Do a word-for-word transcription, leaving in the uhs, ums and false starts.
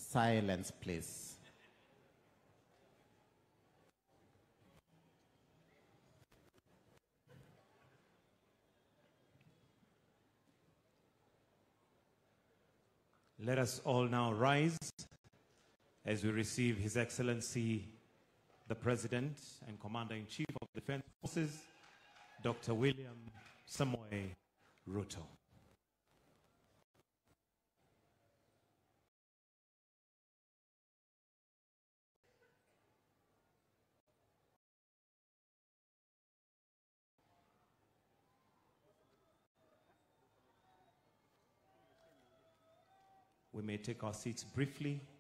Silence, please. Let us all now rise as we receive His Excellency, the President and Commander-in-Chief of the Defense Forces, Doctor William Samoei Ruto. We may take our seats briefly